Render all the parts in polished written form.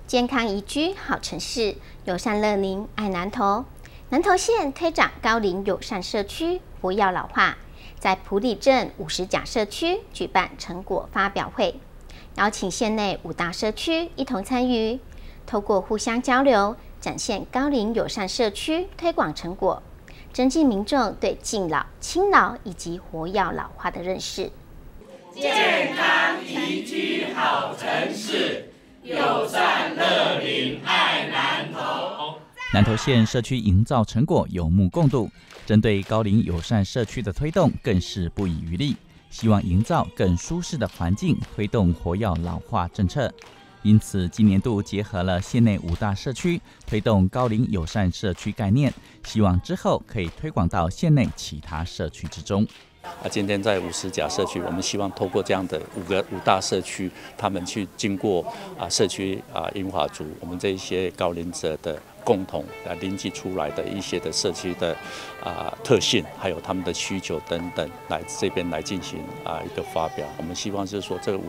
健康宜居好城市，友善乐龄爱南投。南投县推展高龄友善社区，不要老化，在埔里镇50甲社区举办成果发表会，邀请县内5大社区一同参与，透过互相交流，展现高龄友善社区推广成果，增进民众对敬老、亲老以及活跃老化的认识。 健康宜居好城市，友善乐龄爱南投。 南投县社区营造成果有目共睹，针对高龄友善社区的推动更是不遗余力，希望营造更舒适的环境，推动活跃老化政策。因此，今年度结合了县内5大社区，推动高龄友善社区概念，希望之后可以推广到县内其他社区之中。 今天在50甲社区，我们希望透过这样的5大社区，他们去经过社区银发族，我们这一些高龄者的共同凝聚出来的一些的社区的特性，还有他们的需求等等，来这边来进行一个发表。我们希望就是说，这个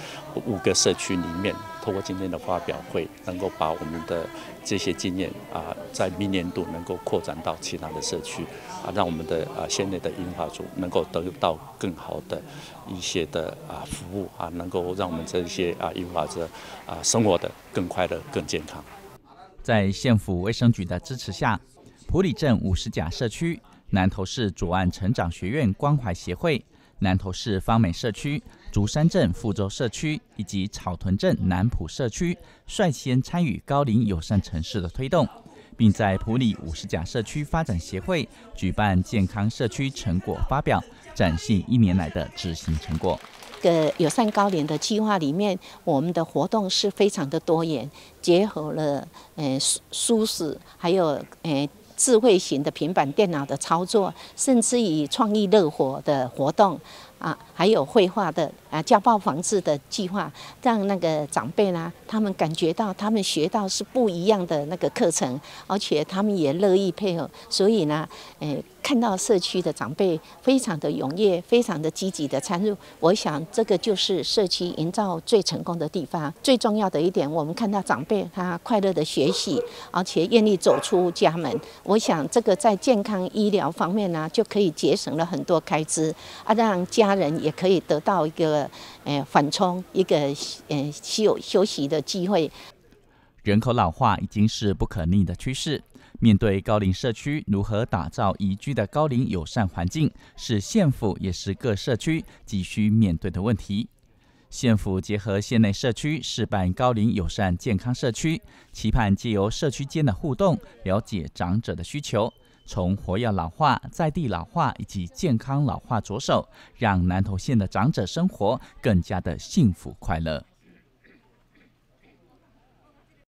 55个社区里面，透过今天的发表会，能够把我们的这些经验在明年度能够扩展到其他的社区让我们的县内的银发族能够得到更好的一些的服务能够让我们这些银发者生活的更快乐、更健康。 在县府卫生局的支持下，埔里镇50甲社区、南投市左岸成长学院关怀协会、南投市芳美社区、竹山镇富州社区以及草屯镇南埔社区率先参与高龄友善城市的推动，并在埔里50甲社区发展协会举办健康社区成果发表，展现1年来的执行成果。 友善高龄的计划里面，我们的活动是非常的多元，结合了舒适，还有智慧型的平板电脑的操作，甚至于创意乐活的活动还有绘画的家暴防治的计划，让那个长辈呢，他们感觉到他们学到是不一样的那个课程，而且他们也乐意配合，所以呢，看到社区的长辈非常的踊跃，非常的积极的参与，我想这个就是社区营造最成功的地方。最重要的一点，我们看到长辈他快乐的学习，而且愿意走出家门，我想这个在健康医疗方面呢，就可以节省了很多开支让家人也可以得到一个缓冲，一个休息的机会。 人口老化已经是不可逆的趋势，面对高龄社区如何打造宜居的高龄友善环境，是县府也是各社区急需面对的问题。县府结合县内社区试办高龄友善健康社区，期盼借由社区间的互动，了解长者的需求，从活跃老化、在地老化以及健康老化着手，让南投县的长者生活更加的幸福快乐。